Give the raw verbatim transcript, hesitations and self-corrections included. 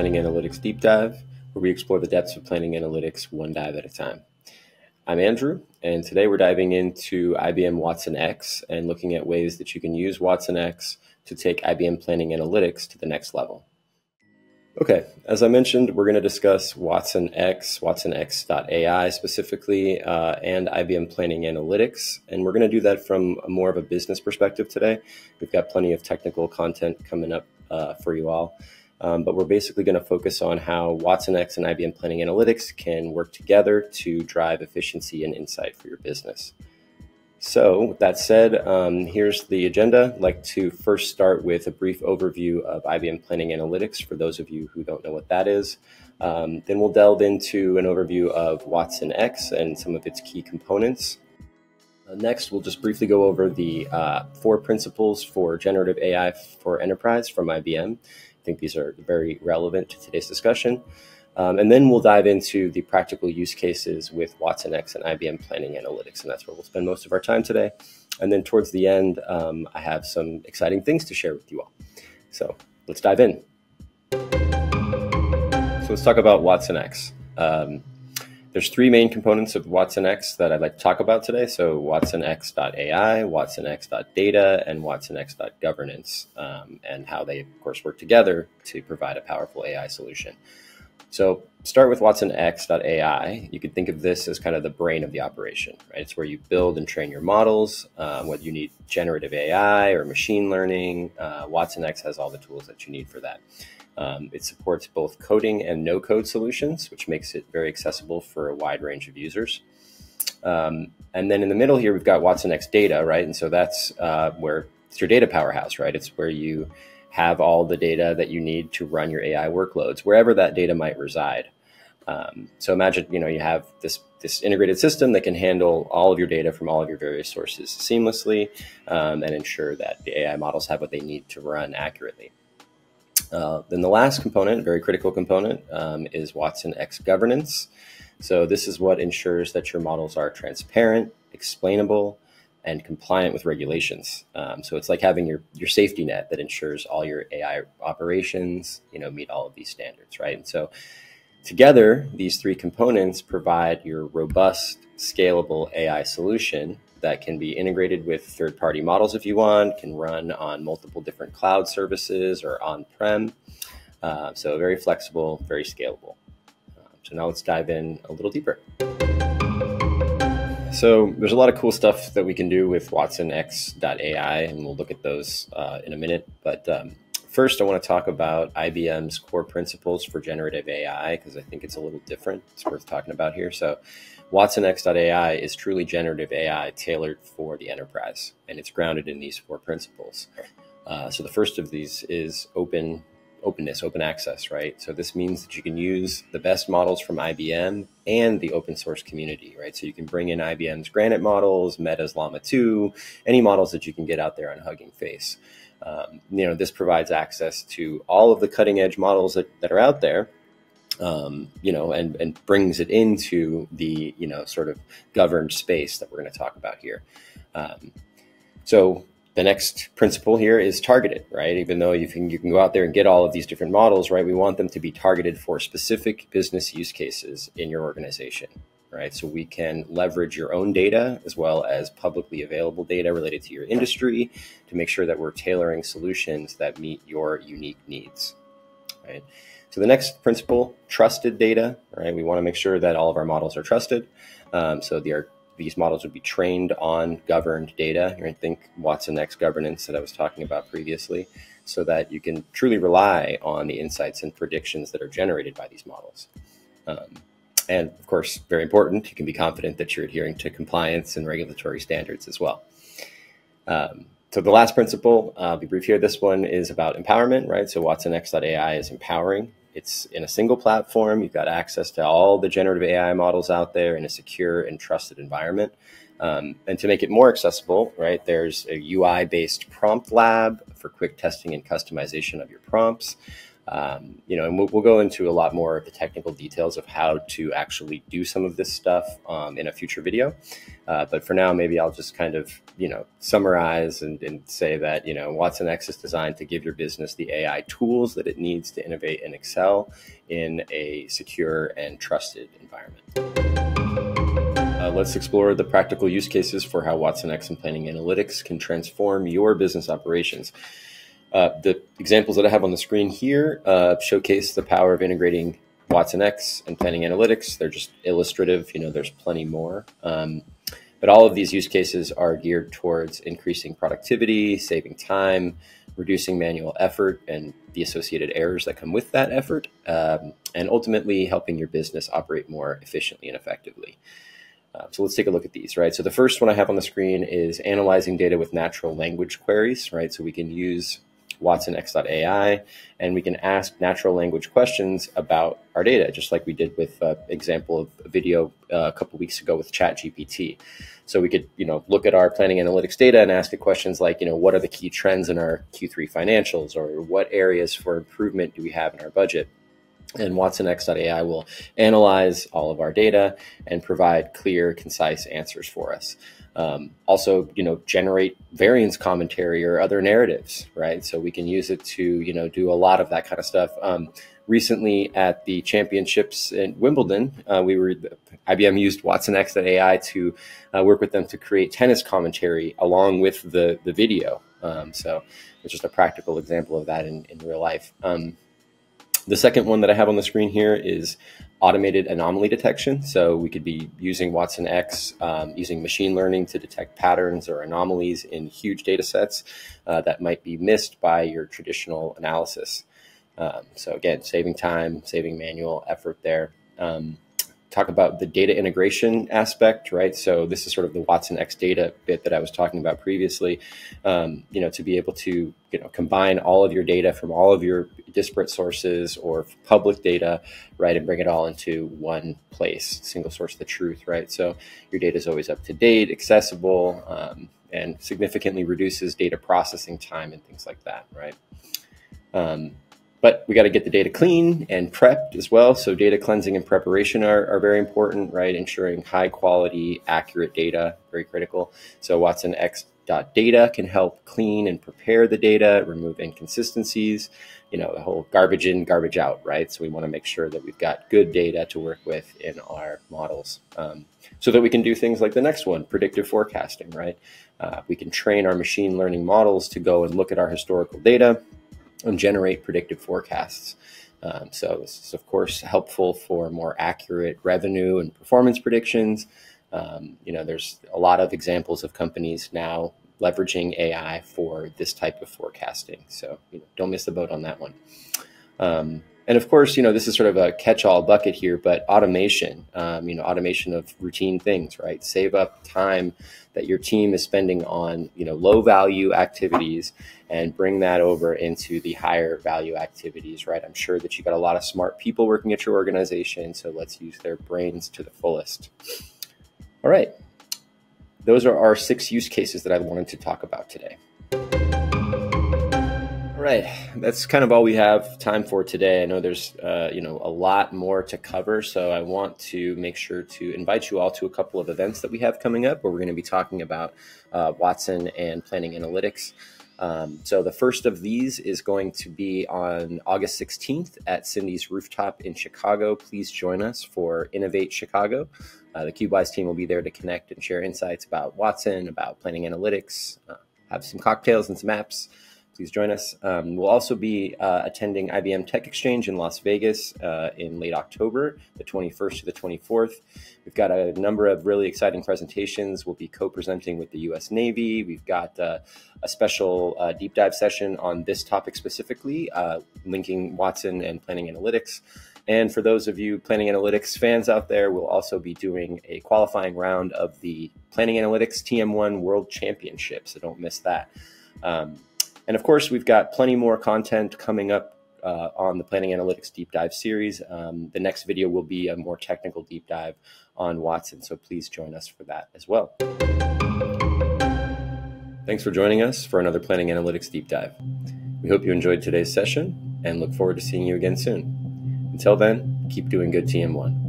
Planning Analytics Deep Dive, where we explore the depths of planning analytics one dive at a time. I'm Andrew, and today we're diving into I B M Watsonx and looking at ways that you can use Watsonx to take I B M Planning Analytics to the next level. Okay, as I mentioned, we're going to discuss Watsonx, Watsonx dot A I specifically, uh, and I B M Planning Analytics, and we're going to do that from a more of a business perspective today. We've got plenty of technical content coming up uh, for you all, um, but we're basically going to focus on how Watsonx and I B M Planning Analytics can work together to drive efficiency and insight for your business. So with that said, um, here's the agenda. I'd like to first start with a brief overview of I B M Planning Analytics for those of you who don't know what that is. Um, then we'll delve into an overview of Watsonx and some of its key components. Uh, next, we'll just briefly go over the uh, four principles for generative A I for enterprise from I B M. I think these are very relevant to today's discussion. Um, and then we'll dive into the practical use cases with Watsonx and I B M Planning Analytics, and that's where we'll spend most of our time today. And then towards the end, um, I have some exciting things to share with you all. So let's dive in. So let's talk about Watsonx. Um, there's three main components of Watsonx that I'd like to talk about today. So Watsonx dot A I, Watsonx dot data, and Watsonx dot governance, um, and how they, of course, work together to provide a powerful A I solution. So start with Watsonx dot A I. You could think of this as kind of the brain of the operation, right? It's where you build and train your models, um, whether you need generative A I or machine learning. Uh, Watsonx has all the tools that you need for that. Um, it supports both coding and no-code solutions, which makes it very accessible for a wide range of users. Um, and then in the middle here, we've got Watsonx data, right? And so that's uh, where it's your data powerhouse, right? It's where you have all the data that you need to run your A I workloads, wherever that data might reside. Um, so imagine, you know, you have this, this integrated system that can handle all of your data from all of your various sources seamlessly, um, and ensure that the A I models have what they need to run accurately. Uh, then the last component, very critical component, um, is Watsonx governance. So this is what ensures that your models are transparent, explainable, and compliant with regulations. Um, so it's like having your, your safety net that ensures all your A I operations, you know, meet all of these standards, right? And so together, these three components provide your robust, scalable A I solution that can be integrated with third-party models if you want, can run on multiple different cloud services or on-prem. Uh, so very flexible, very scalable. Uh, so now let's dive in a little deeper. So there's a lot of cool stuff that we can do with Watsonx dot A I, and we'll look at those uh, in a minute. But um, first, I want to talk about I B M's core principles for generative A I, because I think it's a little different. It's worth talking about here. So Watsonx dot A I is truly generative A I tailored for the enterprise, and it's grounded in these four principles. Uh, so the first of these is open openness, open access, right? So this means that you can use the best models from I B M and the open source community, right? So you can bring in I B M's Granite models, Meta's Llama two, any models that you can get out there on Hugging Face. Um, you know, this provides access to all of the cutting edge models that, that are out there, um, you know, and, and brings it into the, you know, sort of governed space that we're going to talk about here. Um, so The next principle here is targeted, right? Even though you can, you can go out there and get all of these different models, right? We want them to be targeted for specific business use cases in your organization, right? So we can leverage your own data as well as publicly available data related to your industry to make sure that we're tailoring solutions that meet your unique needs, right? So the next principle, trusted data, right? We want to make sure that all of our models are trusted. Um, so they are These models would be trained on governed data. I think Watsonx governance that I was talking about previously, so that you can truly rely on the insights and predictions that are generated by these models. Um, and of course, very important, you can be confident that you're adhering to compliance and regulatory standards as well. Um, so the last principle, I'll be brief here. This one is about empowerment, right? So Watsonx dot A I is empowering. It's in a single platform. You've got access to all the generative A I models out there in a secure and trusted environment. Um, and to make it more accessible, right, there's a U I-based prompt lab for quick testing and customization of your prompts. Um, you know, and we'll, we'll go into a lot more of the technical details of how to actually do some of this stuff um, in a future video. Uh, but for now, maybe I'll just kind of, you know, summarize and, and say that, you know, Watsonx is designed to give your business the A I tools that it needs to innovate and excel in a secure and trusted environment. Uh, let's explore the practical use cases for how Watsonx and Planning Analytics can transform your business operations. Uh, the examples that I have on the screen here uh, showcase the power of integrating Watsonx and Planning Analytics. They're just illustrative, you know, there's plenty more. Um, but all of these use cases are geared towards increasing productivity, saving time, reducing manual effort and the associated errors that come with that effort, um, and ultimately helping your business operate more efficiently and effectively. Uh, so let's take a look at these, right? So the first one I have on the screen is analyzing data with natural language queries, right? So we can use Watsonx dot A I, and we can ask natural language questions about our data, just like we did with an uh, example of a video uh, a couple weeks ago with Chat G P T. So we could, you know, look at our planning analytics data and ask it questions like, you know, what are the key trends in our Q three financials, or what areas for improvement do we have in our budget? And Watsonx dot A I will analyze all of our data and provide clear, concise answers for us. Um, also, you know, generate variance commentary or other narratives, right? So we can use it to, you know, do a lot of that kind of stuff. Um, recently at the championships in Wimbledon, uh, we were, I B M used Watsonx dot A I to uh, work with them to create tennis commentary along with the, the video. Um, so it's just a practical example of that in, in real life. Um, The second one that I have on the screen here is automated anomaly detection. So we could be using Watsonx, um, using machine learning to detect patterns or anomalies in huge data sets uh, that might be missed by your traditional analysis. Um, so again, saving time, saving manual effort there. Um, talk about the data integration aspect, right? So this is sort of the Watsonx data bit that I was talking about previously, um, you know, to be able to, you know, combine all of your data from all of your disparate sources or public data, right, and bring it all into one place, single source of the truth, right? So your data is always up to date, accessible, um, and significantly reduces data processing time and things like that, right? Um, But we got to get the data clean and prepped as well. So data cleansing and preparation are, are very important, right? Ensuring high quality, accurate data, very critical. So Watsonx dot data can help clean and prepare the data, remove inconsistencies, you know, the whole garbage in, garbage out, right? So we want to make sure that we've got good data to work with in our models, um, so that we can do things like the next one, predictive forecasting, right? Uh, we can train our machine learning models to go and look at our historical data and generate predictive forecasts. Um, so this is, of course, helpful for more accurate revenue and performance predictions. Um, you know, there's a lot of examples of companies now leveraging A I for this type of forecasting. So you know, don't miss the boat on that one. Um, and of course, you know, this is sort of a catch-all bucket here, but automation, um, you know, automation of routine things, right? Save up time that your team is spending on, you know, low value activities and bring that over into the higher value activities, right? I'm sure that you got a lot of smart people working at your organization, so let's use their brains to the fullest. All right. Those are our six use cases that I wanted to talk about today. All right, that's kind of all we have time for today. I know there's uh, you know, a lot more to cover, so I want to make sure to invite you all to a couple of events that we have coming up where we're going to be talking about uh, Watson and Planning Analytics. Um, so the first of these is going to be on August sixteenth at Cindy's Rooftop in Chicago. Please join us for Innovate Chicago. Uh, the CubeWise team will be there to connect and share insights about Watson, about Planning Analytics, uh, have some cocktails and some apps. Please join us. Um, we'll also be uh, attending I B M Tech Exchange in Las Vegas uh, in late October, the twenty-first to the twenty-fourth. We've got a number of really exciting presentations. We'll be co-presenting with the U S Navy. We've got uh, a special uh, deep dive session on this topic specifically, uh, linking Watson and Planning Analytics. And for those of you Planning Analytics fans out there, we'll also be doing a qualifying round of the Planning Analytics T M one World Championship, so don't miss that. Um, And of course, we've got plenty more content coming up uh, on the Planning Analytics Deep Dive series. Um, the next video will be a more technical deep dive on Watson, so please join us for that as well. Thanks for joining us for another Planning Analytics Deep Dive. We hope you enjoyed today's session and look forward to seeing you again soon. Until then, keep doing good, T M one.